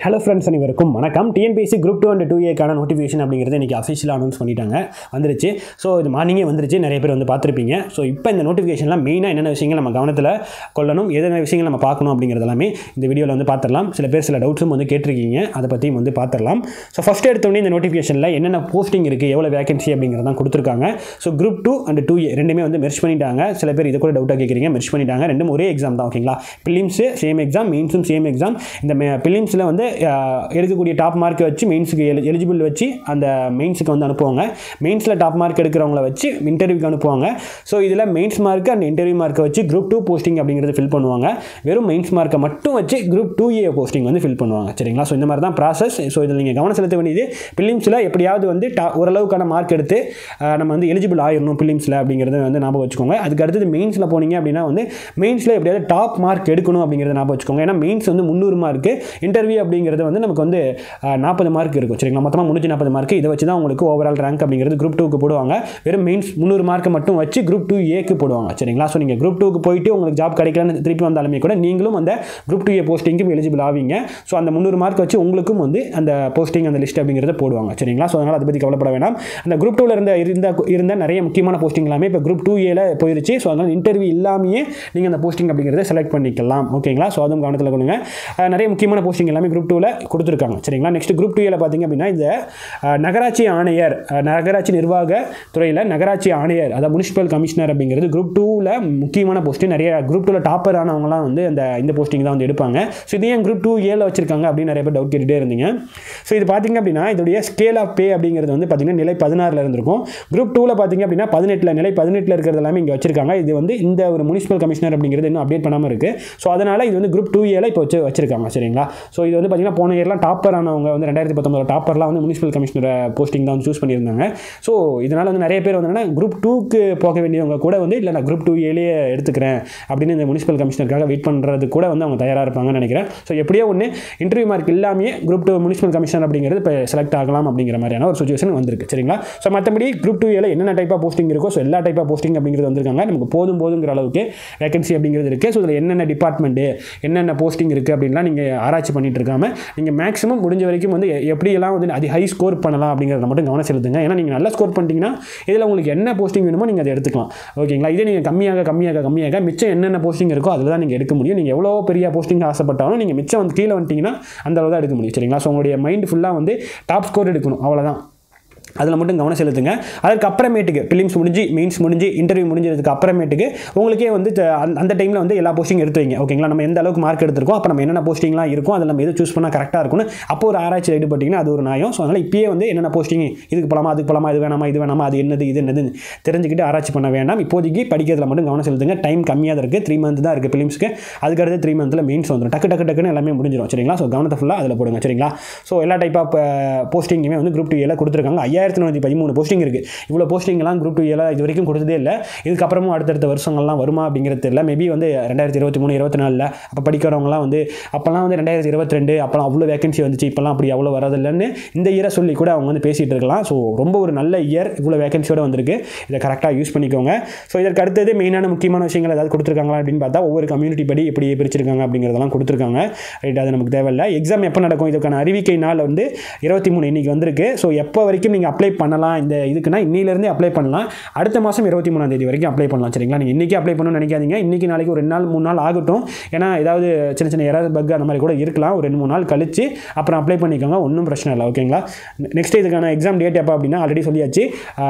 Hello friends, அனைவருக்கும் வணக்கம். Tnpsc Group 2 and 2A கான நோட்டிஃபிகேஷன் அப்படிங்கிறது இன்னைக்கு அஃபிஷியலாக அனௌன்ஸ் பண்ணிட்டாங்க. வந்துருச்சு. ஸோ இது மார்னிங்கே வந்துருச்சு. நிறைய பேர் வந்து பார்த்துருப்பீங்க. ஸோ இப்போ இந்த நோட்டிஃபிகேஷன்லாம் மெயினாக என்னென்ன விஷயங்கள் நம்ம கவனத்தில் கொள்ளணும், எதென்ன விஷயங்கள் நம்ம பார்க்கணும் அப்படிங்கிறது எல்லாமே இந்த வீடியோவில் வந்து பார்த்துடலாம். சில பேர் சில டவுட்ஸும் வந்து கேட்டிருக்கீங்க, அதை பற்றியும் வந்து பார்த்துடலாம். ஸோ ஃபஸ்ட் எடுத்தோடனே இந்த நோட்டிஃபிகேஷனில் என்னென்ன போஸ்டிங் இருக்குது, எவ்வளோ வேகன்சி அப்படிங்கிறதான் கொடுத்துருக்காங்க. ஸோ Group 2 and 2A ரெண்டுமே வந்து மெர்ஜ் பண்ணிட்டாங்க. சில பேர் இது கூட டவுட்டாக கேட்குறீங்க, மெர்ஜ் பண்ணிட்டாங்க. ரெண்டும் ஒரே எக்ஸாம் தான், ஓகேங்களா? பிலிம்ஸு சேம் எக்ஸாம், மெயின்ஸும் சேம் எக்ஸாம். இந்த பிலிம்ஸில் வந்து எடுக்கக்கூடிய டாப் மார்க்கை வச்சு மெயின்ஸுக்கு எலிஜிபிள் வச்சு அந்த மெயின்ஸுக்கு வந்து அனுப்புவாங்க. மெயின்ஸில் டாப் மார்க் எடுக்கிறவங்கள வச்சு இன்டர்வியூக்கு அனுப்புவாங்க. ஸோ இதில் மெயின்ஸ் மார்க் அண்ட் இன்டர்வியூ மார்க்கை வச்சு Group 2 போஸ்டிங் அப்படிங்கிறது ஃபில் பண்ணுவாங்க. வெறும் மெயின்ஸ் மார்க்கை மட்டும் வச்சு Group 2A போஸ்டிங் வந்து ஃபில் பண்ணுவாங்க, சரிங்களா? ஸோ இந்த மாதிரி தான் ப்ராசஸ். ஸோ இதில் நீங்கள் கவனம் செலுத்த வேண்டியது, பிலிம்ஸில் எப்படியாவது வந்து ஓரளவுக்கான மார்க் எடுத்து நம்ம வந்து எலிஜிபிள் ஆயிடணும் பிலிம்ஸில் அப்படிங்கிறத வந்து ஞாபகம் வச்சுக்கோங்க. அதுக்கு அடுத்தது மெயின்ஸில் போனீங்க அப்படின்னா வந்து மெயின்ஸில் எப்படியாவது டாப் மார்க் எடுக்கணும் அப்படிங்கிறத ஞாபகம் வச்சுக்கோங்க. ஏன்னா மெயின்ஸ் வந்து 300 மார்க்கு, இன்டர்வியூ அப்படிங்கிறது வந்து நமக்கு வந்து 40 மார்க் இருக்கும், சரிங்களா? மொத்தமாக 340 மார்க். இதை வச்சு தான் உங்களுக்கு ஓவரால் ரேங்க் அப்படிங்கிறது Group 2க்கு போடுவாங்க. வெறும் மெயின்ஸ் 300 மார்க்கை மட்டும் வச்சு Group 2Aக்கு போடுவாங்க, சரிங்களா? ஸோ நீங்கள் Group 2க்கு போயிட்டு உங்களுக்கு ஜாப் கிடைக்கலன்னு திருப்பி வந்தாலுமே கூட நீங்களும் அந்த Group 2A போஸ்டிங்கும் எலிஜிபிள் ஆவீங்க. ஸோ அந்த 300 மார்க் வச்சு உங்களுக்கும் வந்து அந்த போஸ்டிங் அந்த லிஸ்ட் அப்படிங்கிறத போடுவாங்க, சரிங்களா? ஸோ அதனால் அதை பற்றி கவலைப்பட வேண்டாம். அந்த Group 2ல இருந்த நிறைய முக்கியமான போஸ்டிங் எல்லாமே இப்போ Group 2Aல போயிருச்சு. ஸோ அதனால் இன்டர்வியூ இல்லாமையே நீங்கள் அந்த போஸ்டிங் அப்படிங்கிறத செலக்ட் பண்ணிக்கலாம், ஓகேங்களா? ஸோ அதுவும் கவனத்தில் கொள்ளுங்க. நிறைய முக்கியமான போஸ்டிங் எல்லாமே Group 2ல கொடுத்துருக்காங்க, சரிங்களா? நெக்ஸ்ட் Group 2Aல பார்த்தீங்க அப்படின்னா இந்த நகராட்சி ஆணையர், நகராட்சி நிர்வாக துறையில் நகராட்சி ஆணையர், அதாவது முனிசிபல் கமிஷனர் அப்படிங்கிறது Group 2ல முக்கியமான போஸ்ட். நிறைய Group 2ல டாப்பர் ஆனவங்களாம் வந்து இந்த போஸ்டிங் தான் வந்து எடுப்பாங்க. ஸோ இது ஏன் Group 2Aல வச்சிருக்காங்க அப்படின்னு நிறைய பேர் டவுட் கேட்டுகிட்டே இருந்தீங்க. ஸோ இது பார்த்தீங்க அப்படின்னா இதோடைய ஸ்கேல் ஆஃப் பே அப்படிங்கிறது வந்து பார்த்தீங்கன்னா நிலை 16ல் இருந்திருக்கும். Group 2ல பார்த்தீங்க அப்படின்னா 18ல், நிலை 18ல் இருக்கிறது எல்லாமே இங்கே வச்சிருக்காங்க. இது வந்து இந்த ஒரு முனிசிபல் கமிஷனர் அப்படிங்கிறது இன்னும் அப்டேட் பண்ணாமல் இருக்குது. ஸோ அதனால் இது வந்து Group 2Aல இப்போ வச்சிருக்காங்க, சரிங்களா? ஸோ இது வந்து பார்த்தீங்கன்னா போன இயர்லாம் டாப்பர் ஆனவங்க வந்து 2019 டாப்பர்லாம் வந்து முனிசிபல் கமிஷனர் போஸ்டிங் தான் வந்து சூஸ் பண்ணியிருந்தாங்க. ஸோ இதனால் வந்து நிறைய பேர் வந்து Group 2க்கு போக வேண்டியவங்க கூட வந்து இல்லை நான் Group 2Aலேயே எடுத்துக்கிறேன் அப்படின்னு இந்த முனிசிபல் கமிஷனருக்காக வெயிட் பண்ணுறது கூட வந்து அவங்க தயாராக இருப்பாங்கன்னு நினைக்கிறேன். ஸோ எப்படியோ ஒன்று இன்டர்வியூ மார்க் இல்லாமையே Group 2 முனிசிபல் கமிஷனர் அப்படிங்கிறது இப்போ செலக்ட் ஆகலாம் அப்படிங்கிற மாதிரியான ஒரு சுச்சுவேஷன் வந்திருக்கு, சரிங்களா? ஸோ மற்றபடி Group 2Aல என்னென்ன டைப் ஆஃப் போஸ்டிங் இருக்கோ ஸோ எல்லா டைப் ஆஃப் போஸ்டிங் அப்படிங்கிறது வந்திருக்காங்க. நமக்கு போதுங்கிற அளவுக்கு வேகன்சி அப்படிங்கிறது இருக்குது. ஸோ இதில் என்னென்ன டிபார்ட்மெண்ட்டு என்னென்ன போஸ்டிங் இருக்குது அப்படின்லாம் நீங்கள் ஆராய்ச்சி பண்ணிட்டு இருக்காம நீங்கள் மேக்ஸிமம் முடிஞ்ச வரைக்கும் வந்து எப்படியெல்லாம் வந்து அது ஹை ஸ்கோர் பண்ணலாம் அப்படிங்கிறத மட்டும் கவனம் செலுத்துங்க. ஏன்னா நீங்கள் நல்லா ஸ்கோர் பண்ணிட்டீங்கன்னா இதில் உங்களுக்கு என்ன போஸ்டிங் வேணுமோ நீங்கள் அதை எடுத்துக்கலாம், ஓகேங்களா? இதே நீங்கள் கம்மியாக மிச்சம் என்னென்ன போஸ்டிங் இருக்கோ அதில் தான் நீங்கள் எடுக்க முடியும். நீங்கள் எவ்வளோ பெரிய போஸ்டிங் ஆசைப்பட்டாலும் நீங்கள் மிச்சம் வந்து கீழே வந்துட்டீங்கன்னா அந்த அளவு தான் எடுக்க முடியும், சரிங்களா? ஸோ உங்களுடைய மைண்ட் ஃபுல்லாக வந்து டாப் ஸ்கோர் எடுக்கணும், அவ்வளோதான். அதில் மட்டும் கவனம் செலுத்துங்க. அதற்கு அப்புறமேட்டுக்கு பிலிம்ஸ் முடிஞ்சு மெயின்ஸ் முடிஞ்சு இன்டர்வியூ முடிஞ்சதுக்கு அப்புறமேட்டுக்கு உங்களுக்கே வந்து அந்த டைமில் வந்து எல்லா போஸ்டிங் எடுத்து வைங்க, ஓகேங்களா? நம்ம எந்த அளவுக்கு மார்க் எடுத்திருக்கோம், அப்போ நம்ம என்னென்ன போஸ்டிங்லாம் இருக்கும், அதில் நம்ம எது சூஸ் பண்ணால் கரெக்டாக இருக்கும்னு அப்போ ஒரு ஆராய்ச்சி ஈடுபட்டிங்கன்னா அது ஒரு நியாயம். ஸோ அதனால் இப்பயே வந்து என்னென்ன போஸ்டிங் இதுக்கு போகலாமா, அதுக்கு போகலாமா, இது வேணாமா, அது என்னது தெரிஞ்சுக்கிட்டு ஆராய்ச்சி பண்ண வேண்டாம். இப்போதைக்கு படிக்கிறதுல மட்டும் கவனம் செலுத்துங்க. டைம் கம்மியாக தான் இருக்குது, 3 மந்த் தான் இருக்குது பிலிம்ஸ்க்கு. அதுக்கடுத்து 3 மந்தில் மெயின்ஸ் வந்துடும். டக்குன்னு எல்லாமே முடிஞ்சிடும், சரிங்களா? ஸோ கவனத்தை ஃபுல்லாக அதில் போடுங்க, சரிங்களா? ஸோ எல்லா டைப் ஆஃப் போஸ்டிங்குமே வந்து Group 2Aல கொடுத்துருக்காங்க. 5413 போஸ்டிங் இருக்குது. இவ்வளோ போஸ்டிங்லாம் Group 2Aல இது வரைக்கும் கொடுத்ததே இல்லை. இதுக்கப்புறமும் அடுத்தடுத்த வருஷங்கள்லாம் வருமா அப்படிங்கிறது தெரியல. மேபி வந்து 2023, 24 அப்போ படிக்கிறவங்களாம் வந்து அப்போல்லாம் வந்து 2022 அப்போலாம் அவ்வளோ வேகன்சி வந்துச்சு, இப்போலாம் அப்படி அவ்வளோ வரதில்லைன்னு இந்த இயரை சொல்லி கூட அவங்க வந்து பேசிகிட்டு இருக்கலாம். ஸோ ரொம்ப ஒரு நல்ல இயர், இவ்வளோ வேகன்சியோடு வந்திருக்கு. இதை கரெக்டாக யூஸ் பண்ணிக்கோங்க. ஸோ இதற்கு அடுத்தது மெயினான முக்கியமான விஷயங்கள் ஏதாவது கொடுத்துருக்காங்களா அப்படின்னு பார்த்தா ஒவ்வொரு கம்யூனிட்டி படி எப்படி பிரிச்சிருக்காங்க அப்படிங்கிறதெல்லாம் கொடுத்துருக்காங்க, ரைட்? அது நமக்கு தேவையில்லை. எக்ஸாம் எப்போ நடக்கும், இதுக்கான அறிவிக்கை நாள் வந்து 23 இன்னைக்கு வந்திருக்கு. ஸோ எப்போ வரைக்கும் நீங்கள் அப்ளை பண்ணலாம் இந்த இதுக்குன்னா இன்னிலிருந்தே அப்ளை பண்ணலாம். அடுத்த மாதம் 23ஆம் தேதி வரைக்கும் அப்ளை பண்ணலாம், சரிங்களா? நீங்கள் இன்றைக்கி அப்ளை பண்ணணும்னு நினைக்காதீங்க. இன்றைக்கி நாளைக்கு ஒரு 2 நாள் 3 நாள் ஆகட்டும். ஏன்னா ஏதாவது சின்ன எரர் பக் அந்த மாதிரி கூட இருக்கலாம். ஒரு 2-3 நாள் கழிச்சு அப்புறம் அப்ளை பண்ணிக்கோங்க, ஒன்றும் பிரச்சனை இல்லை, ஓகேங்களா? நெக்ஸ்ட் இதுக்கான எக்ஸாம் டேட் எப்போ அப்படின்னா ஆல்ரெடி சொல்லியாச்சு.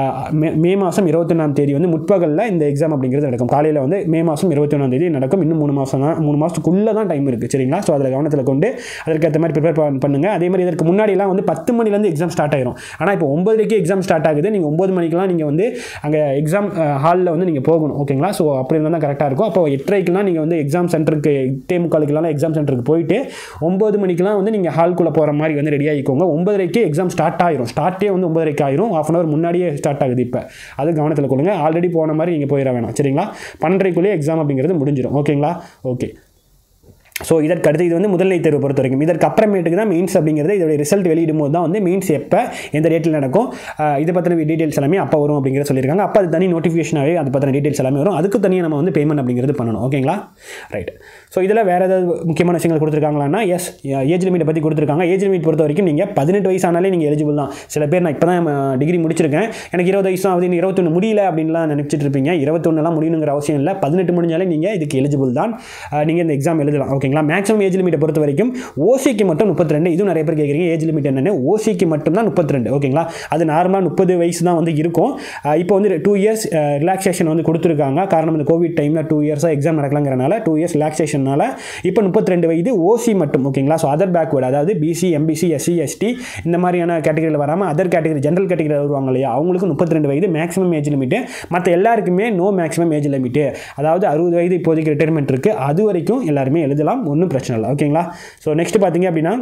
மே மாதம் 21ஆம் தேதி வந்து முற்பகலில் இந்த எக்ஸாம் அப்படிங்கிறது நடக்கும். காலையில் வந்து மே மாதம் 21ஆம் தேதி நடக்கும். இன்னும் 3 மாதம் தான், 3 மாதத்துக்குள்ளே தான் டைம் இருக்குது, சரிங்களா? ஸோ அதில் கவனத்தில் கொண்டு அதற்கேற்ற மாதிரி ப்ரிப்பேர் பண்ணுங்கள். அதே மாதிரி இதற்கு முன்னாடிலாம் வந்து 10 மணிலேருந்து எக்ஸாம் ஸ்டார்ட் ஆயிரும். ஆனால் இப்போ 9:30 எக்ஸாம் ஸ்டார்ட் ஆகுது. நீங்கள் 9 மணிக்கெலாம் நீங்கள் வந்து அங்கே எக்ஸாம் ஹாலில் வந்து நீங்கள் போகணும், ஓகேங்களா? ஸோ அப்படி இருந்தால் தான் கரெக்டாக இருக்கும். அப்போ 8:30க்கெலாம் நீங்கள் வந்து எக்ஸாம் சென்டருக்கு 8:45 எக்ஸாம் சென்டருக்கு போயிட்டு 9 மணிக்கெலாம் வந்து நீங்கள் ஹால்குள்ளே போகிற மாதிரி வந்து ரெடி ஆகிக்கோங்க. 9:30 எக்ஸாம் ஸ்டார்ட் ஆயிரும். ஸ்டார்ட்டே வந்து 9:30 ஆயிரும். ½ hour முன்னாடியே ஸ்டார்ட் ஆகுது. இப்போ அது கவனத்தில் கொள்ளுங்க. ஆல்ரெடி போன மாதிரி நீங்கள் போயிட வேணாம், சரிங்களா? 12:30க்குள்ளேயே எக்ஸாம் அப்படிங்கிறது முடிஞ்சிடும், ஓகேங்களா? ஓகே. ஸோ இதற்கு அடுத்து இது வந்து முதல்நிலை தேர்வு பொறுத்த வரைக்கும். இதற்கு அப்புறமேட்டுக்கு தான் மெயின்ஸ் அப்படிங்கிறது இதோட ரிசல்ட் வெளியிடும் போது தான் வந்து மெயின்ஸ் எப்போ எந்த டேட்டில் நடக்கும், இதை பற்றின டீட்டெயில்ஸ் எல்லாமே அப்போ வரும் அப்படிங்கிற சொல்லியிருக்காங்க. அப்போ அது தனி நோட்டிஃபிகேஷனாகவே அது பற்றின டீட்டெயில்ஸ் எல்லாமே வரும். அதுக்கு தனியாக நம்ம வந்து பேமெண்ட் அப்படிங்கிறது பண்ணணும். ஓகேங்களா, ரைட். ஸோ இதில் வேறு ஏதாவது முக்கியமான விஷயங்கள் கொடுத்துருக்காங்களான்னா, எஸ், ஏஜ் லிமிட்டை பற்றி கொடுத்துருக்காங்க. ஏஜ் லிமிட் பொறுத்த வரைக்கும் நீங்கள் 18 வயசானாலே நீங்கள் எலிஜிபிள் தான். சில பேர் நான் இப்போ தான் டிகிரி முடிச்சிருக்கேன், எனக்கு 20 வயசு ஆகுது, 21 முடியல அப்படின்லாம் நினச்சிட்டு இருப்பீங்க. 21 முடியணுங்கிற அவசியம் இல்லை. 18 முடிஞ்சாலே நீங்கள் இதுக்கு எலிஜிபிள் தான். நீங்கள் இந்த எக்ஸாம் எழுதலாம். ஓகேங்களா, மேக்ஸிமம் ஏஜ் லிமிட்டை பொறுத்த வரைக்கும் ஓசிக்கு மட்டும் 32. இதுவும் நிறைய பேர் கேட்குறீங்க ஏஜ் லிமிட் என்னென்னு. ஓசிக்கு மட்டும் தான் 32. ஓகேங்களா, அது நார்மலாக 30 வயசு தான் வந்து இருக்கும். இப்போ வந்து 2 இயர்ஸ் ரிலாக்ஸேஷன் வந்து கொடுத்துருக்காங்க. காரணம் இந்த கோவிட் டைமில் 2 இயர்ஸாக எக்ஸாம் நடக்கலங்கிறனால 2 இயர்ஸ் ரிலாக்ஸேஷனால இப்போ 32 வயது ஓசி மட்டும். ஓகேங்களா, ஸோ அதர் பேக்வேர்டு, அதாவது பிசி, எம்பிசி, எஸ்சி, எஸ்டி இந்த மாதிரியான கேட்டகரியில் வராமல் அதர் கேட்டகரி, ஜென்ரல் கேட்டகரியில் வருவாங்க இல்லையா, அவங்களுக்கு 32 வயது மேக்ஸிமம் ஏஜ் லிமிட்டு. மற்ற எல்லாருக்குமே நோ மேக்ஸிமம் ஏஜ் லிமிட்டு. அதாவது 60 வயது இப்போதைக்கு ரிட்டையர்மெண்ட் இருக்குது. அது வரைக்கும் எல்லாருமே எழுதலாம், ஒன்றும் பிரச்சனை இல்லை. ஓகேங்களா, ஸோ நெக்ஸ்ட் பார்த்தீங்க அப்படின்னா,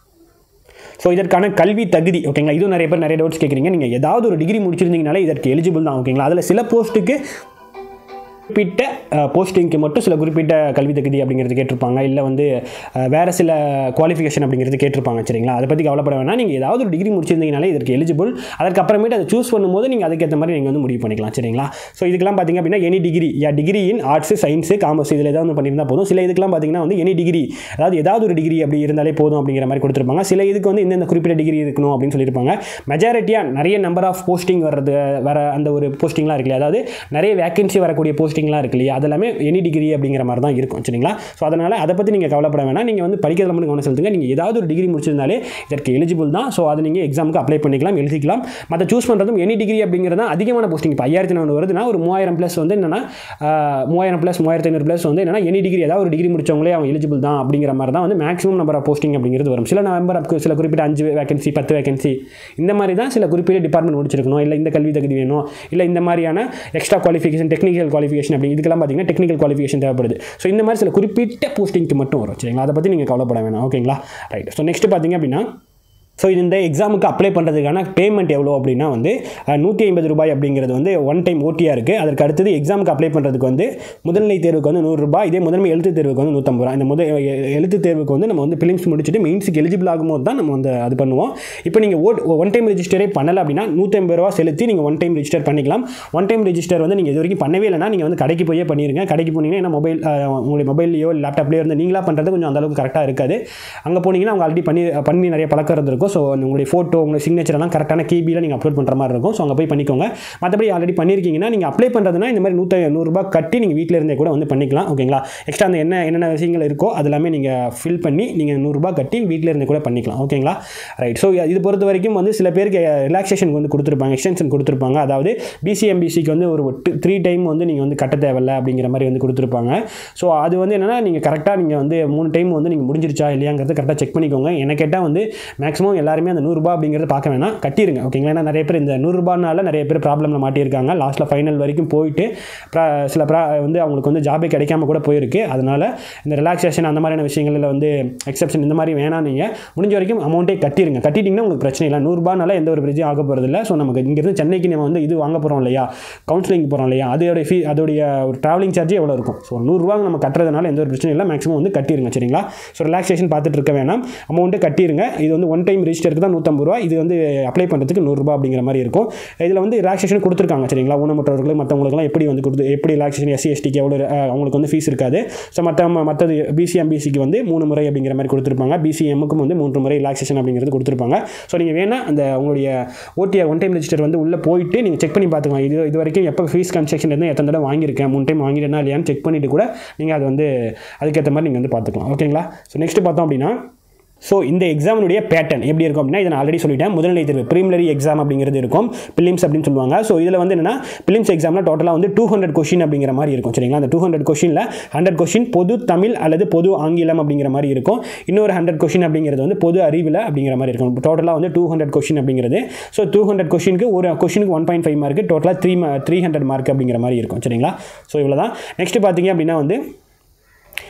ஸோ இதற்கான கல்வி தகுதி. ஓகேங்களா, இதுவும் நிறைய பேர் நிறைய டவுட்ஸ் கேட்குறீங்க. நீங்கள் ஏதாவது ஒரு டிகிரி முடிச்சிருந்தீங்கனாலே இதற்கு எலிஜிபிள் தான். ஓகேங்களா, அதில் சில போஸ்ட்டுக்கு குறிப்பிட்ட போஸ்டிங்க்கு மட்டும் சில குறிப்பிட்ட கல்வி தகுதி அப்படிங்கிறது கேட்டிருப்பாங்க, இல்லை வந்து வேறு சில குவாலிஃபிகேஷன் அப்படிங்கிறது கேட்டிருப்பாங்க. சரிங்களா, அதை பற்றி கவலைப்பட வேணாம். நீங்கள் ஏதாவது ஒரு டிகிரி முடிச்சிருந்தீங்கனாலே இதற்கு எலிஜிபிள். அதுக்கப்புறமேட்டு அதை சூஸ் பண்ணும்போது நீங்கள் அதுக்கேற்ற மாதிரி நீங்கள் வந்து முடிவு பண்ணிக்கலாம். சரிங்களா, ஸோ இதுக்கெல்லாம் பார்த்தீங்க அப்படின்னா any degree, degree in arts, science, commerce இதில் ஏதாவது பண்ணியிருந்தால் போதும். சில இதுக்கெல்லாம் பார்த்தீங்கன்னா வந்து எனி டிகிரி, அதாவது ஏதாவது ஒரு டிகிரி அப்படி இருந்தாலே போதும் அப்படிங்கிற மாதிரி கொடுத்துருப்பாங்க. சில இதுக்கு வந்து இந்த குறிப்பிட்ட டிகிரி இருக்கணும் அப்படின்னு சொல்லியிருப்பாங்க. மெஜாரிட்டியாக நிறைய நம்பர் ஆஃப் போஸ்டிங் வர அந்த ஒரு போஸ்டிங்லாம் இருக்கு, அதாவது நிறைய வேகன்சி வரக்கூடிய போஸ்டிங்லாம் இருக்கு இல்லையா, அதெல்லாமே எனி டிகிரி அப்படிங்கிற மாதிரி தான் இருக்கும். சரிங்களா, ஸோ அதனால் அதை பற்றி நீங்கள் கவலைப்பட வேணாம். நீங்கள் வந்து படிக்கிறதுல மட்டும் கவனம் செலுத்துங்க. நீங்கள் ஏதாவது ஒரு டிகிரி முடிச்சிருந்தாலே இதற்கு எலிஜிபிள் தான். ஸோ அதை நீங்கள் எக்ஸாமுக்கு அப்ளை பண்ணிக்கலாம், எழுதிக்கலாம். மற்ற சூஸ் பண்ணுறதும் எனி டிகிரி அப்படிங்கிறது அதிகமான போஸ்டிங். இப்போ 5400 வருதுன்னா ஒரு 3000 ப்ளஸ் வந்து என்னன்னா 3000 ப்ளஸ் 3500 ப்ளஸ் வந்து என்னன்னா எனி டிகிரி, ஏதாவது ஒரு டிகிரி முடிச்சவங்களே அவங்க எலிஜிபிள் தான் அப்படிங்கிற மாதிரி தான் வந்து மேக்ஸிமம் நம்பர் ஆஃப் போஸ்டிங் அப்படிங்கிறது வரும். சில குறிப்பிட்ட 5 வேகன்சி 10 வேகன்சி இந்த மாதிரி தான் சில குறிப்பிட்ட டிபார்ட்மெண்ட் முடிச்சிருக்கணும், இல்லை இந்த கல்வி தகுதி வேணும், இல்லை இந்த மாதிரியான எக்ஸ்ட்ரா குவாலிஃபிகேஷன், டெக்னிக்கல் குவாலிஃபிகேஷன் அப்படி இதுக்கெல்லாம் பார்த்தீங்கன்னா டெக்னிக்கல் குவாலிஃபிகேஷன் தேவைப்படுது. ஸோ இந்த மாதிரி சில குறிப்பிட்ட போஸ்டிங்க்கு மட்டும் வரும். சரிங்களா, அதை பற்றி நீங்கள் கவலைப்பட வேணாம். ஓகேங்களா, ரைட். ஸோ நெக்ஸ்ட் பார்த்தீங்க அப்படின்னா, ஸோ இந்த எக்ஸாமுக்கு அப்ளை பண்ணுறதுக்கான பேமெண்ட் எவ்வளோ அப்படின்னா வந்து 150 ரூபாய் அப்படிங்கிறது வந்து ஒன் டைம் ஓட்டியாக இருக்குது. அதற்கு அடுத்தது எக்ஸாமுக்கு அப்ளை பண்ணுறதுக்கு வந்து முதல்நிலை தேர்வுக்கு வந்து 100 ரூபாய், இதே முதன்மை எழுத்து தேர்வுக்கு வந்து 150 ரூபா. இந்த எழுத்து தேர்வுக்கு வந்து நம்ம வந்து பிலிம்ஸ் முடிச்சுட்டு மெயின்ஸுக்கு எலிஜிபிள் ஆகும்போது தான் நம்ம வந்து அது பண்ணுவோம். இப்போ நீங்கள் ஒன் டைம் ரெஜிஸ்டரே பண்ணலை அப்படின்னா 150 ரூபா செலுத்தி நீங்கள் ஒன் டைம் ரெஜிஸ்டர் பண்ணிக்கலாம். ஒன் டைம் ரெஜிஸ்டர் வந்து நீங்கள் இது வரைக்கும் பண்ணவே இல்லைனா நீங்கள் வந்து கடைக்கு போய் பண்ணிடுங்க. கடைக்கு போனீங்கன்னா ஏன்னா உங்களுடைய மொபைல்லையோ லேப்டாப்லேயோ வந்து நீங்களாக பண்ணுறது கொஞ்சம் அந்தளவுக்கு கரெக்டாக இருக்காது. அங்கே போனீங்கன்னா அவங்க ஆல்ரெடி பண்ணி நிறைய பழக்கம் இருந்திருக்கும். ஸோ உங்களுடைய ஃபோட்டோ, உங்களுடைய சிக்னேச்சர் எல்லாம் கரெக்டான கேபியில் நீங்கள் அப்லோட் பண்ணுற மாதிரி இருக்கும். ஸோ அங்கே போய் பண்ணிக்கோங்க. மற்றபடி ஆல்ரெடி பண்ணியிருக்கீங்கன்னா நீங்கள் அப்ளை பண்ணுறதுனா இந்த மாதிரி 100 ரூபாய் கட்டி நீங்கள் வீட்டில் இருந்தே கூட வந்து பண்ணிக்கலாம். ஓகேங்களா, எக்ஸ்ட்ரா அந்த என்னென்ன விஷயங்கள் இருக்கோ அது எல்லாமே நீங்கள் ஃபில் பண்ணி நீங்கள் 100 ரூபாய் கட்டி வீட்டில் இருந்தே கூட பண்ணிக்கலாம். ஓகேங்களா, ரைட். ஸோ இது பொறுத்த வரைக்கும் வந்து சில பேருக்கு ரிலாக்ஸேஷன் வந்து கொடுத்துருப்பாங்க, எக்ஸ்டென்ஷன் கொடுத்துருப்பாங்க. அதாவது பிசி, எம்பிசிக்கு வந்து ஒரு 3 டைம் வந்து நீங்கள் வந்து கட்ட தேவையில்லை அப்படிங்கிற மாதிரி வந்து கொடுத்துருப்பாங்க. ஸோ அது வந்து என்னென்னா நீங்கள் கரெக்டாக நீங்கள் வந்து 3 டைம் வந்து நீங்கள் முடிஞ்சிருச்சா இல்லையாங்கிறது கரெக்டாக செக் பண்ணிக்கோங்க. என்ன கேட்டால் வந்து மேக்ஸிமம் எல்லாருமே அந்த 100 ரூபாய் அப்படிங்கிறத பார்க்க வேணாம், கட்டிருங்க. ஓகேங்களா, ஏன்னா நிறைய பேர் இந்த 100 ரூபாய்னால நிறைய பேர் ப்ராப்ளமில் மாட்டியிருக்காங்க. லாஸ்ட்டில் ஃபைனல் வரைக்கும் போயிட்டு சில வந்து அவங்களுக்கு வந்து ஜாபே கிடைக்காம கூட போயிருக்கு. அதனால் இந்த ரிலாக்ஸேஷன் அந்த மாதிரியான விஷயங்களில் வந்து எக்ஸப்ஷன் இந்த மாதிரி வேணாம். நீங்கள் முடிஞ்ச வரைக்கும் அமௌண்ட்டே கட்டிருங்க. கட்டிட்டிங்கன்னா உங்களுக்கு பிரச்சனை இல்லை. 100 ரூபாய்னால எந்த ஒரு பிரச்சனையும் ஆக போகிறது இல்லை. ஸோ நமக்கு இங்கேருந்து சென்னைக்கு நம்ம வந்து இது வாங்க போகிறோம் இல்லையா, கவுன்சிலிங் போகிறோம் இல்லையா, அதோடைய ஒரு ட்ராவலிங் சார்ஜ் எவ்வளோ இருக்கும். ஸோ 100 ரூபா நம்ம கட்டுறதுனால எந்த ஒரு பிரச்சனையும் இல்லை. மேக்ஸிமம் வந்து கட்டிருங்க. சரிங்களா, ஸோ ரிலாக்ஸேஷன் பார்த்துட்டு இருக்க வேணாம், அமௌண்ட்டு கட்டிருங்க. இது வந்து ஒன் டைம் ரிஜிஸ்டருக்கு தான் 150 ரூபா. இது வந்து அப்ளை பண்ணுறதுக்கு 100 ரூபாய் அப்படிங்கிற மாதிரி இருக்கும். இதில் வந்து ரிலாக்ஸேஷன் கொடுத்துருக்காங்க. சரிங்களா, ஊனமுற்றவர்களுக்கு மற்றவங்களுக்குலாம் எப்படி ரிலாக்ஸேஷன் எஸ்சி எஸ்டிக்கு எவ்வளோ அவங்களுக்கு வந்து ஃபீஸ் இருக்காது. ஸோ மற்றது பிசி, எம்பிசிக்கு வந்து 3 முறை அப்படிங்கிற மாதிரி கொடுத்துருப்பாங்க. பிசிஎம்முக்கும் வந்து 3 முறை ரிலாக்ஸேஷன் அப்படிங்கிறது கொடுத்துருப்பாங்க. ஸோ நீங்கள் வேணால் அந்த உங்களுடைய ஓடிஆர் ஒன் டைம் ரெஜிஸ்டர் வந்து உள்ளே போயிட்டு நீங்கள் செக் பண்ணி பார்த்துக்கலாம். இது வரைக்கும் எப்போ ஃபீஸ் கன்ஸ்ட்ரக்ஷன் இருந்தால் எத்தனை தடவை வாங்கியிருக்கேன், 3 டைம் வாங்கிட்டேன்னா இல்லையான்னு செக் பண்ணிவிட்டு கூட நீங்கள் அது வந்து அதுக்கேற்ற மாதிரி நீங்கள் வந்து பார்த்துக்கலாம். ஓகேங்களா, ஸோ நெக்ஸ்ட் பார்த்தோம் அப்படின்னா, ஸோ இந்த எக்ஸாமினுடைய பேட்டர்ன் எப்படி இருக்கும் அப்படின்னா, இதை நான் ஆல்ரெடி சொல்லிட்டேன். முதல்நிலை தேர்வு ப்ரீலிமினரி எக்ஸாம் அப்படிங்கிறது இருக்கும், பிலிம்ஸ் அப்படின்னு சொல்லுவாங்க. ஸோ இதில் வந்து என்னன்னா பிலிம்ஸ் எக்ஸாமில் டோட்டலாக வந்து 200 கொஷின் அப்படிங்கிற மாதிரி இருக்கும். சரிங்களா, அந்த 200 கொஷினில் 100 கொஷின் பொது தமிழ் அல்லது பொது ஆங்கிலம் அப்படிங்கிற மாதிரி இருக்கும். இன்னொரு 100 கொஷின் அப்படிங்கிறது வந்து பொது அறிவில் அப்படிங்கிற மாதிரி இருக்கும். டோட்டலாக வந்து 200 கொஷின் அப்படிங்கிறது. ஸோ 200 கொஷினுக்கு ஒரு கொஷினுக்கு 1.5 மார்க், டோட்டலாக 300 மார்க் அப்படிங்கிற மாதிரி இருக்கும். சரிங்களா, ஸோ இவ்வளோ தான். நெக்ஸ்ட் பார்த்தீங்க அப்படின்னா வந்து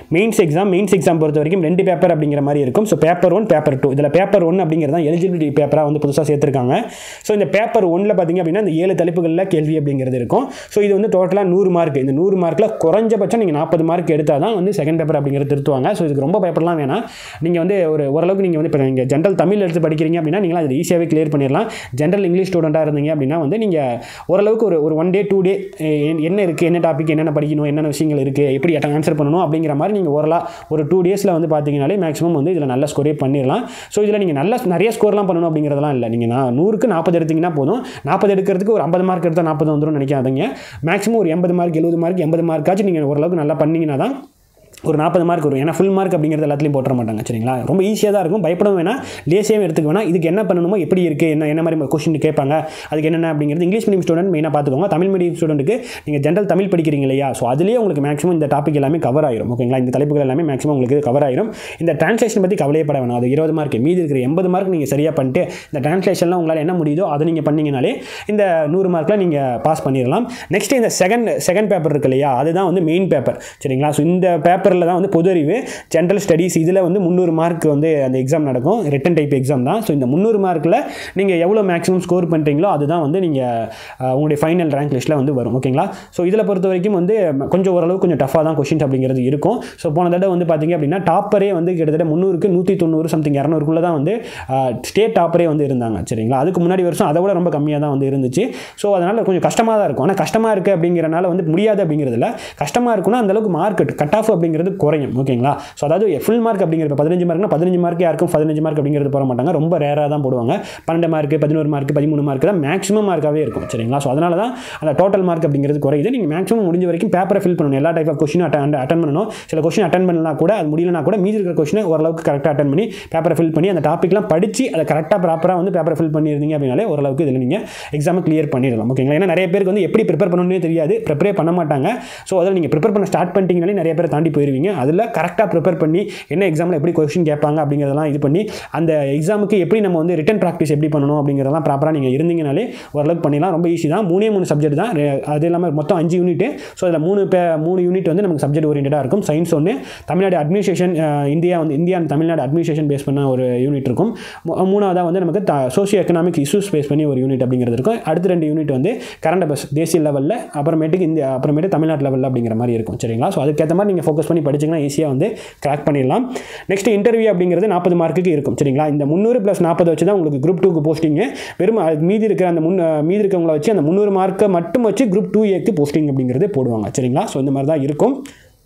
மெயின்ஸ் எக்ஸாம் பொறுத்த வரைக்கும் 2 பேப்பர் அப்படிங்கிற மாதிரி இருக்கும். ஸோ பேப்பர் 1 பேப்பர் 2 இதில் பேப்பர் 1 அப்படிங்கிறது தான் எலிஜிபிலிட்டி பேப்பராக வந்து புதுசாக சேர்த்துருக்காங்க. ஸோ இந்த பேப்பர் 1ல் பார்த்தீங்க அப்படின்னா இந்த 7 தலைப்புகளில் கேள்வி அப்படிங்கிறது இருக்கும். ஸோ இது வந்து டோட்டலாக 100 மார்க். இந்த 100 மார்க்கில் குறைஞ்சபட்சம் நீங்கள் 40 மார்க் எடுத்தால் தான் வந்து செகண்ட் பேப்பர் அப்படிங்கிறது திருத்துவாங்க. ஸோ இதுக்கு ரொம்ப பயப்படலாம் வேணாம். நீங்கள் வந்து ஓரளவுக்கு நீங்கள் வந்து இப்போ நீங்கள் ஜென்ரல் தமிழ் எடுத்து படிக்கிறீங்க அப்படின்னா நீங்களும் அது ஈஸியாகவே கிளியர் பண்ணிடலாம். ஜென்ரல் இங்கிலீஷ் ஸ்டூடெண்ட்டாக இருந்தீங்க அப்படின்னா வந்து நீங்கள் ஓரளவுக்கு ஒரு 1 டே 2 டே என்ன இருக்குது, என்ன டாபிக், என்னென்ன படிக்கணும், என்னென்ன விஷயங்கள் இருக்குது, எப்படி ஆன்சர் பண்ணணும் அப்படிங்கிற மாதிரி நீங்கள் ஒரு 2 டேஸில் வந்து பார்த்தீங்கனாலே மேக்ஸிமம் வந்து இதில் நல்ல ஸ்கோரே பண்ணிடலாம். ஸோ இதில் நீங்கள் நிறைய ஸ்கோர்லாம் பண்ணணும் அப்படிங்கிறதெல்லாம் இல்லை. நீங்கள் 100க்கு 40 எடுத்தீங்கன்னா போதும். 40 எடுக்கிறதுக்கு ஒரு 50 மார்க் எடுத்தால் 40 வந்துடும் நினைக்காதீங்க. மேக்ஸிமம் ஒரு 80 மார்க் 70 மார்க் 80 மார்க்காச்சும் நீங்கள் ஓரளவுக்கு நல்லா பண்ணிங்கன்னா தான் ஒரு 40 மார்க் வரும். ஏன்னா ஃபுல் மார்க் அப்படிங்கிறது எல்லாத்துலையும் போட்டுற மாட்டாங்க. சரிங்களா, ரொம்ப ஈஸியாக தான் இருக்கும். பயப்படவும் வேணாம், லேசியாகவும் எடுத்துக்க வேணாம். இதுக்கு என்ன பண்ணணுமோ, எப்படி இருக்குது, என்ன மாதிரி கொஸ்டின் கேட்பாங்க, அதுக்கு என்னென்ன அப்படிங்கிறது இங்கிலீஷ் மீடியம் ஸ்டூடெண்ட் மெயினாக பார்த்துக்கோங்க. தமிழ் மீடியம் ஸ்டூடெண்ட்டுக்கு நீங்கள் ஜென்ரல் தமிழ் படிக்கிறீங்க இல்லையா, ஸோ அதுலேயே உங்களுக்கு மேக்ஸிமம் இந்த டாபிக் எல்லாமே கவர் ஆயிரும். ஓகேங்களா, இந்த தலைப்புகள் எல்லாமே மேக்ஸிமம் உங்களுக்கு கவர் ஆயிரும். இந்த டிரான்ஸ்லேஷன் பற்றி கவலையப்பட வேணாம். அது 20 மார்க், மீதி இருக்கிற 80 மார்க் நீங்கள் சரியாக பண்ணிட்டு இந்த டிரான்ஸ்லேஷன்லாம் உங்களால் என்ன முடியுதோ அதை நீங்கள் பண்ணிங்கனாலே இந்த 100 மார்க்கில் நீங்கள் பாஸ் பண்ணிடலாம். நெக்ஸ்ட் இந்த செகண்ட் பேப்பர் இருக்கு இல்லையா, அதுதான் வந்து மெயின் பேப்பர். சரிங்களா, ஸோ இந்த பேப்பரில் தான் வந்து பொது அறிவு, ஜென்ரல் ஸ்டடீஸ், இதில் வந்து 300 மார்க் வந்து அந்த எக்ஸாம் நடக்கும். ரிட்டன் டைப் எக்ஸாம் தான். ஸோ இந்த 300 மார்க்கில் நீங்கள் எவ்வளோ மேக்ஸிமம் ஸ்கோர் பண்ணுறீங்களோ அதுதான் வந்து நீங்கள் உங்களுடைய ஃபைனல் ரேங்க் லிஸ்ட்டில் வந்து வரும். ஓகேங்களா, ஸோ இதில் பொறுத்த வரைக்கும் வந்து கொஞ்சம் ஓரளவுக்கு கொஞ்சம் டஃபாக தான் கொஸ்டின்ஸ் அப்படிங்கிறது இருக்கும். ஸோ போன தடவை வந்து பார்த்தீங்க அப்படின்னா டாப்பரே வந்து கிட்டத்தட்ட 300க்கு 190 சம்திங் 200க்குள்ளே தான் வந்து ஸ்டேட் டாப்பரே வந்து இருந்தாங்க. சரிங்களா, அதுக்கு முன்னாடி வருஷம் அதை விட ரொம்ப கம்மியாக தான் வந்து இருந்துச்சு. ஸோ அதனால் கொஞ்சம் கஷ்டமாக தான் இருக்கும். ஆனால் கஷ்டமாக இருக்குது அப்படிங்கிறனால வந்து முடியாது அப்படிங்கிறதுல, கஷ்டமாக இருக்குன்னா அந்தளவுக்கு மார்க் கட் ஆஃப் அப்படிங்கிறது குறையும். ஓகேங்களா, ஸோ அதாவது ஃபுல் மார்க் அப்படிங்கிறது 15 மார்க்னா 15 மார்க் யாருக்கும் 15 மார்க் அப்படிங்கிறது போட மாட்டாங்க. ரொம்ப ரேராக தான் போடுவாங்க. 12 மார்க் 11 மார்க் 13 மார்க் தான் மேக்ஸிமம் மார்க்காகவே இருக்கும். சரிங்களா, ஸோ அதனால தான் அந்த டோட்டல் மார்க் அப்படிங்கிறது குறையுது. நீங்கள் மேக்ஸிமம் முடிஞ்ச வரைக்கும் பேப்பரை ஃபில் பண்ணணும். எல்லா டைப் ஆஃப் கொஸ்டின் அட்டன் பண்ணணும். சில கொஸ்டின் அட்டன் பண்ணலாம் கூட, அது முடியலனா கூட மீதி இருக்கிற கொஸ்டினை ஓரளவுக்கு கரெக்டாக அட்டன் பண்ணி பேப்பரை ஃபில் பண்ணி அந்த டாப்பிக்லாம் படித்து அதை கரெக்டாக ப்ராப்பராக வந்து பேப்பரை ஃபில் பண்ணியிருந்தீங்க அப்படின்னாலே ஓரளவுக்கு இதில் நீங்கள் எக்ஸாமை கிளியர் பண்ணிடலாம். ஓகேங்களா, ஏன்னா நிறைய பேருக்கு வந்து எப்படி ப்ரிப்பேர் பண்ணணும்னே தெரியாது, ப்ரிப்பரே பண்ண மாட்டாங்க. ஸோ அதில் நீங்கள் ப்ரிப்பேர் பண்ண ஸ்டார்ட் பண்ணிட்டீங்கனாலே நிறைய பேர் தாண்டி போயிருவீங்க. அதில் கரெக்டாக ப்ரிப்பேர் பண்ணி என்ன எக்ஸாமில் எப்படி கொஸ்டின் கேட்பாங்க அப்படிங்கிறதெல்லாம் இது பண்ணி அந்த எக்ஸாமுக்கு எப்படி நம்ம வந்து ரிட்டன் ப்ராக்டிஸ் எப்படி பண்ணணும் அப்படிங்கிறதெல்லாம் ப்ராப்பராக நீங்கள் இருந்தீங்கனாலே ஓரளவுக்கு பண்ணிடலாம். ரொம்ப ஈஸி தான். 3 சப்ஜெக்ட் தான். அது இல்லாமல் மொத்தம் 5 யூனிட். ஸோ அதில் 3 யூனிட் வந்து நமக்கு சப்ஜெக்ட் ஓரியன்டாக இருக்கும். சயின்ஸ் ஒன்று, Tamil Nadu administration, India and Tamil Nadu administration base பண்ண ஒரு யூனிட் இருக்கும். மூணாவதாக வந்து நமக்கு சோசியோ எக்கனாமிக் இஷ்யூஸ் பேஸ் பண்ணி ஒரு யூனிட் அப்படிங்கிறது இருக்கும். அடுத்த 2 யூனிட் வந்து கரண்ட் அஃபேர்ஸ் தேசிய லெவலில், அப்புறமேட்டு தமிழ்நாட்டு லெவலில் அப்படிங்கிற மாதிரி இருக்கும். சரிங்களா, ஸோ அதுக்கேற்ற மாதிரி நீங்கள் ஃபோக்கஸ் பண்ணி படிச்சிங்கன்னா ஈஸியாக வந்து கிராக் பண்ணிடலாம். நெக்ஸ்ட் இன்டர்வியூ அப்படிங்கிறது 40 மார்க்குக்கு இருக்கும். சரிங்களா, இந்த 300 + 40 வச்சு தான் உங்களுக்கு குரூப் 2க்கு போஸ்டிங்கு. வெறும் மீதி இருக்கிறவங்களை வச்சு அந்த 300 மார்க்கை மட்டும் வச்சு குரூப் 2A போஸ்டிங் அப்படிங்கிறது போடுவாங்க. சரிங்களா, ஸோ இந்த மாதிரி தான் இருக்கும்.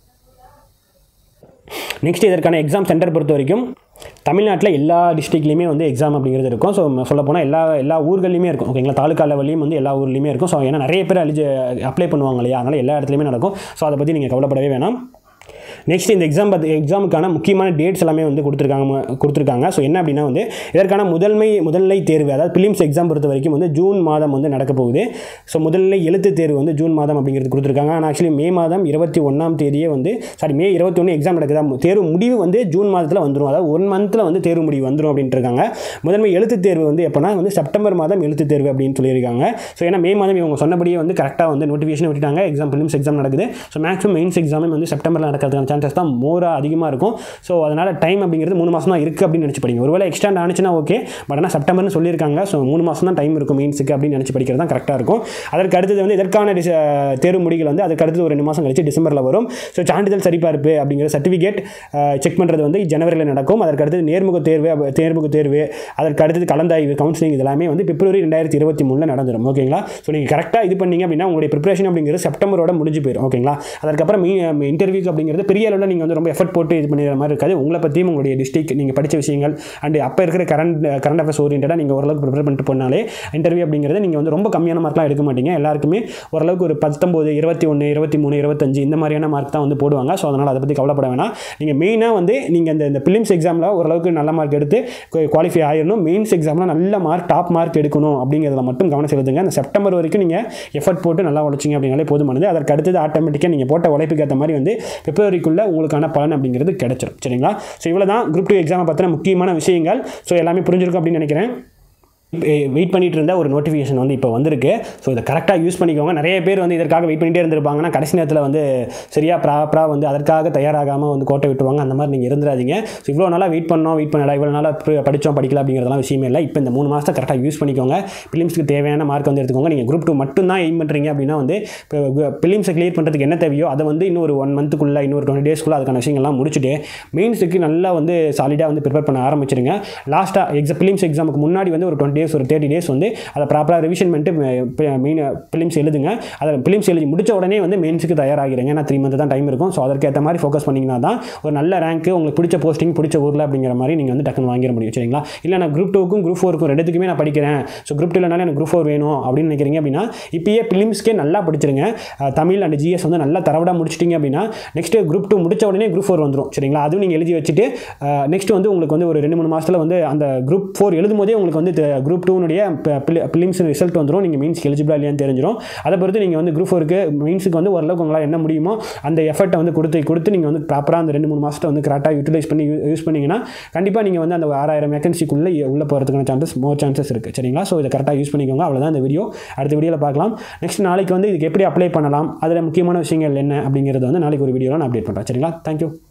நெக்ஸ்ட் இதற்கான எக்ஸாம் சென்டர் பொறுத்த வரைக்கும் தமிழ்நாட்டில் எல்லா டிஸ்ட்ரிக்ட்லையுமே வந்து எக்ஸாம் அப்படிங்கிறது இருக்கும். ஸோ சொல்லப்போனால் எல்லா ஊர்கள்லையுமே இருக்கும். ஓகேங்களா, தாலுக்கா லெவல்லையும் வந்து எல்லா ஊர்லேயுமே இருக்கும். ஸோ ஏன்னா நிறைய பேர் அப்ளை பண்ணுவாங்க இல்லையா, அதனால் எல்லா இடத்துலையுமே நடக்கும். ஸோ அதை பற்றி நீங்கள் கவலைப்படவே வேணாம். நெக்ஸ்ட் இந்த எக்ஸாமுக்கான முக்கியமான டேட்ஸ் எல்லாமே வந்து கொடுத்துருக்காங்க. ஸோ என்ன அப்படின்னா வந்து இதற்கான முதல்நிலை தேர்வு, அதாவது பிலிம்ஸ் எக்ஸாம் பொறுத்த வரைக்கும் வந்து ஜூன் மாதம் வந்து நடக்க போகுது. ஸோ முதல்நிலை எழுத்து தேர்வு வந்து ஜூன் மாதம் அப்படிங்கிறது கொடுத்துருக்காங்க. ஆனால் ஆக்சுவலி மே மாதம் 21ஆம் தேதியே வந்து மே 21 எக்ஸாம் நடக்குதா, தேர்வு முடிவு வந்து ஜூன் மாதத்தில் வந்துடும். அதாவது 1 மந்தில் வந்து தேர்வு முடிவு வந்துடும் அப்படின்ட்டு இருக்காங்க. முதன்மை எழுத்து தேர்வு வந்து எப்போனா வந்து செப்டம்பர் மாதம் எழுத்து தேர்வு அப்படின்னு சொல்லியிருக்காங்க. ஸோ ஏன்னா மே மாதம் இவங்க சொன்னபடியே வந்து கரெக்டாக வந்து நோட்டிஃபிகேஷன் விட்டுட்டாங்க. பிலிம்ஸ் எக்ஸாம் நடக்குது. ஸோ மேக்ஸிமம் மெயின்ஸ் எக்ஸாமே வந்து செப்டம்பரில் நடக்கிறதுக்கான சான்சஸ் தான் அதிகமாக இருக்கும். ஸோ அதனால் டைம் அப்படிங்கிறது 3 மாதம் தான் இருக்குது அப்படின்னு நினச்சி படிங்க. ஒருவேளை எக்ஸ்டெண்ட் ஆனிச்சுன்னா ஓகே, பட் ஆனால் செப்டம்பர்னு சொல்லியிருக்காங்க. ஸோ 3 மாதம் தான் டைம் இருக்கும் மெயின்ஸுக்கு அப்படின்னு நினச்சி படிக்கிறது தான் கரெக்டாக இருக்கும். அதற்கு அடுத்தது வந்து இதற்கான தேர்வு முடிகள் வந்து அதுக்கு அடுத்து ஒரு 2 மாதம் கழிச்சு டிசம்பரில் வரும். ஸோ சான்றிதழ் சரிபார்ப்பு அப்படிங்கிற சர்டிஃபிகேட் செக் பண்ணுறது வந்து ஜனவரியில் நடக்கும். அதற்கு அடுத்தது நேர்முக தேர்வு, அதற்கு அடுத்தது கலந்தாய்வு கவுன்சிலிங் இதெல்லாமே வந்து பிப்ரவரி 2023 நடந்துடும். ஓகேங்களா, ஸோ நீங்கள் கரெக்டாக இது பண்ணீங்க அப்படின்னா உங்களுடைய ப்ரிப்பரேஷன் அப்படிங்கிறது செப்டம்பரோட முடிஞ்சு போயிடும். ஓகேங்களா, அதற்கப்புறம் இன்டர்வியூக்கு அப்படிங்கிறது பெரிய அளவில் நீங்கள் வந்து ரொம்ப எஃபர்ட் போட்டு இது பண்ணிடுற மாதிரி இருக்காது. உங்களை பற்றியும் உங்களுடைய டிஸ்ட்ரிக்ட் நீங்கள் படித்த விஷயங்கள் அண்ட் அப்போ இருக்கிற கரண்ட் அஃபேர்ஸ் ஓரியன்டாக நீங்கள் ஓரளவுக்கு ப்ரிப்பேர் பண்ணிட்டு போனாலே இன்டர்வியூ அப்படிங்கிறது நீங்கள் வந்து ரொம்ப கம்மியான மார்க்லாம் எடுக்க மாட்டீங்க. எல்லாருக்குமே ஓரளவுக்கு ஒரு 19, 21, 23, 25 இந்த மாதிரியான மார்க் தான் வந்து போடுவாங்க. ஸோ அதனால் அதை பற்றி கவலைப்பட வேணாம். நீங்கள் மெயினாக வந்து நீங்கள் இந்த பிலிம்ஸ் எக்ஸாமில் ஓரளவுக்கு நல்ல மார்க் எடுத்து குவாலிஃபை ஆகிடணும். மெயின்ஸ் எக்ஸாமில் நல்ல மார்க் டாப் மார்க் எடுக்கணும் அப்படிங்கிறத மட்டும் கவனம் செலுத்துங்க. அந்த செப்டம்பர் வரைக்கும் நீங்கள் எஃபர்ட் போட்டு நல்லா உழைச்சிங்க அப்படின்னாலே போதுமானது. அதற்கு அடுத்தது ஆட்டோமேட்டிக்காக நீங்கள் போட்ட உழைப்புக்கு ஏற்ற மாதிரி வந்து பிப்ரவரிக்குள்ளே உங்களுக்கான பலன் அப்படிங்கிறது கிடைச்சிடும். சரிங்களா, ஸோ இவ்வளோ தான் குரூப் 2 எக்ஸாமை பற்றின முக்கியமான விஷயங்கள். ஸோ எல்லாமே புரிஞ்சிருக்கும் அப்படின்னு நினைக்கிறேன். வெயிட் பண்ணிட்டு இருந்த ஒரு நோட்டிஃபிகேஷன் வந்து இப்போ வந்திருக்கு. ஸோ இதை கரெக்டாக யூஸ் பண்ணிக்கோங்க. நிறைய பேர் வந்து இதற்காக வெயிட் பண்ணிகிட்டே இருந்திருப்பாங்கன்னா கடைசி நேரத்தில் வந்து சரியாக ப்ராப்பராக வந்து அதற்காக தயாராகாமல் வந்து கோட்டை விட்டுருவாங்க. அந்த மாதிரி நீங்கள் இருந்துடாதீங்க. ஸோ இவ்வளோ நாளாக வெயிட் பண்ணல, இவ்வளோ நாளாக படித்தோம் படிக்கல அப்படிங்கிறதெல்லாம் விஷயமே இல்லை. இப்போ இந்த 3 மாதத்தை கரெக்டாக யூஸ் பண்ணிக்கோங்க. பிலிம்ஸ்க்கு தேவையான மார்க் வந்து எடுத்துக்கோங்க. நீங்கள் குரூப் 2 மட்டும் தான் எய்ம் பண்ணுறீங்க அப்படின்னா வந்து இப்போ பிலிம்ஸை கிளியர் பண்ணுறதுக்கு என்ன தேவையோ அதை வந்து இன்னொரு 1 மந்த்துக்குள்ளே, இன்னொரு 20 டேஸ்க்குள்ளே அதுக்கான விஷயங்கள்லாம் முடிச்சுட்டு மெயின்ஸுக்கு நல்லா வந்து சாலிடாக வந்து ப்ரிப்பேர் பண்ண ஆரம்பிச்சிருங்க. லாஸ்ட்டாக பிலிம்ஸ் எக்ஸாமுக்கு முன்னாடி வந்து ஒரு 20 டேஸ், ஒரு 30 டேஸ் வந்து அதை ப்ராப்பராக ரிவிஷன் பண்ணிட்டு மெயின் பிலிம்ஸ் எழுதுங்க. அதை பிலிம்ஸ் எழுதி முடிச்ச உடனே வந்து மெயின்ஸுக்கு தயாராகிறீங்க. ஏன்னா 3 மந்த் தான் டைம் இருக்கும். ஸோ அதற்கேற்ற மாதிரி ஃபோக்கஸ் பண்ணிங்கன்னா தான் ஒரு நல்ல ரேங்க்கு, உங்களுக்கு பிடிச்ச போஸ்டிங், பிடிச்ச ஊரில் அப்படிங்கிற மாதிரி நீங்கள் வந்து டக்குன்னு வாங்கிட முடியும். சரிங்களா? இல்லை நான் குரூப் 2க்கும் குரூப் 4க்கும் ரெண்டுத்துக்குமே நான் படிக்கிறேன், ஸோ குரூப் 2 எனக்கு குரூப் 4 வேணும் அப்படின்னு நினைக்கிறீங்க அப்படின்னா இப்பயே பிலிம்ஸ்க்கே நல்லா படிச்சிருங்க. தமிழ் அண்ட் ஜிஎஸ் வந்து நல்லா தரவடாக முடிச்சிட்டிங்க அப்படின்னா நெக்ஸ்ட்டு குரூப் 2 முடிச்ச உடனே குரூப் 4 வந்துடும். சரிங்களா? அதுவும் நீங்கள் எழுதி வச்சுட்டு நெக்ஸ்ட் வந்து உங்களுக்கு வந்து ஒரு 2-3 மாதத்தில் வந்து அந்த குரூப் 4 எழுதும் போதே உங்களுக்கு வந்து குரூப் 2 பிலிம்ஸ் ரிசல்ட் வந்துடும். நீங்கள் மெயின்ஸ்க்கு எலிஜிபிளா இல்லையான்னு தெரிஞ்சிடும். அதை பொறுத்து நீங்கள் வந்து குரூப் 4க்கு மெயின்ஸுக்கு வந்து ஓரளவுக்கு உங்களால் என்ன முடியுமோ அந்த எஃபர்ட்டை வந்து கொடுத்து நீங்கள் வந்து ப்ராப்பராக அந்த 2-3 மாதத்தை வந்து கரெக்டாக யூட்டிலைஸ் பண்ணி யூஸ் பண்ணிங்கன்னா கண்டிப்பாக நீங்கள் வந்து அந்த 6000 வேகன்சிக்குள்ளே உள்ளே போகிறதுக்கான மோர் சான்சஸ் இருக்குது. சரிங்களா? ஸோ இதை கரெக்டாக யூஸ் பண்ணிக்கோங்க. அவ்வளோதான் இந்த வீடியோ. அடுத்த வீடியோவில் பார்க்கலாம். நெக்ஸ்ட் நாளைக்கு வந்து இதுக்கு எப்படி அப்ளை பண்ணலாம், அதில் முக்கியமான விஷயங்கள் என்ன அப்படிங்கிறது வந்து நாளைக்கு ஒரு வீடியோவில் நான் அப்டேட் பண்ணுறேன். சரிங்களா? தேங்க்யூ.